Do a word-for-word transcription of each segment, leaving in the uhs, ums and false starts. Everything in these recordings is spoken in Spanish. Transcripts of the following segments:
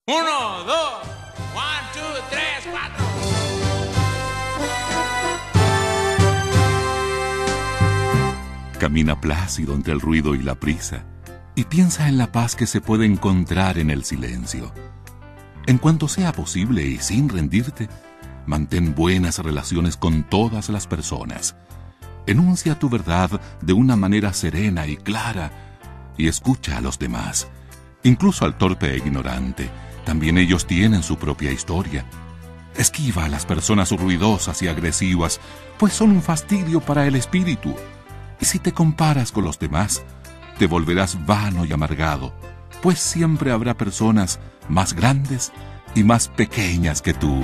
Uno, dos, one, two, tres, cuatro. Camina plácido entre el ruido y la prisa y piensa en la paz que se puede encontrar en el silencio. En cuanto sea posible y sin rendirte, mantén buenas relaciones con todas las personas. Enuncia tu verdad de una manera serena y clara y escucha a los demás, incluso al torpe e ignorante. También ellos tienen su propia historia. Esquiva a las personas ruidosas y agresivas, pues son un fastidio para el espíritu. Y si te comparas con los demás, te volverás vano y amargado, pues siempre habrá personas más grandes y más pequeñas que tú.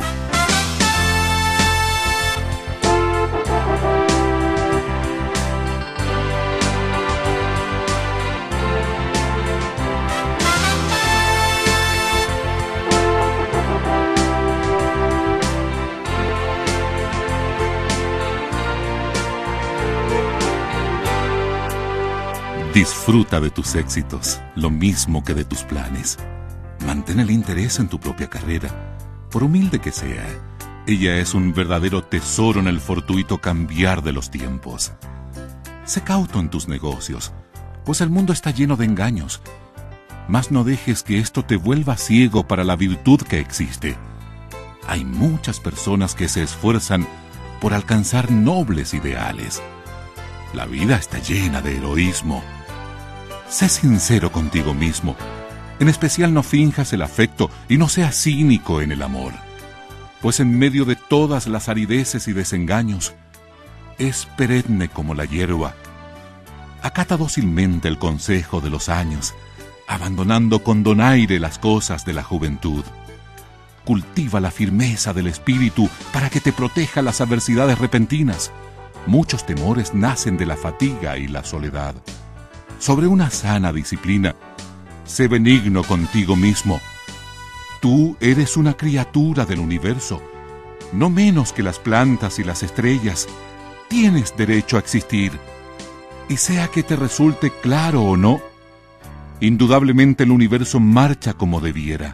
Disfruta de tus éxitos, lo mismo que de tus planes. Mantén el interés en tu propia carrera, por humilde que sea. Ella es un verdadero tesoro en el fortuito cambiar de los tiempos. Sé cauto en tus negocios, pues el mundo está lleno de engaños. Mas no dejes que esto te vuelva ciego para la virtud que existe. Hay muchas personas que se esfuerzan por alcanzar nobles ideales. La vida está llena de heroísmo. Sé sincero contigo mismo. En especial no finjas el afecto y no seas cínico en el amor. Pues en medio de todas las arideces y desengaños, es perenne como la hierba. Acata dócilmente el consejo de los años, abandonando con donaire las cosas de la juventud. Cultiva la firmeza del espíritu para que te proteja las adversidades repentinas. Muchos temores nacen de la fatiga y la soledad. Sobre una sana disciplina, sé benigno contigo mismo. Tú eres una criatura del universo, no menos que las plantas y las estrellas. Tienes derecho a existir, y sea que te resulte claro o no, indudablemente el universo marcha como debiera.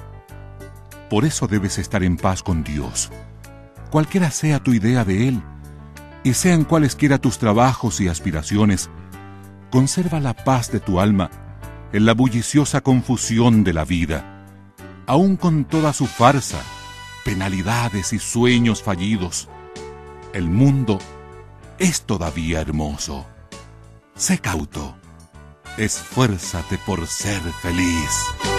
Por eso debes estar en paz con Dios, cualquiera sea tu idea de Él, y sean cualesquiera tus trabajos y aspiraciones. Conserva la paz de tu alma en la bulliciosa confusión de la vida, aun con toda su farsa, penalidades y sueños fallidos. El mundo es todavía hermoso. Sé cauto, esfuérzate por ser feliz.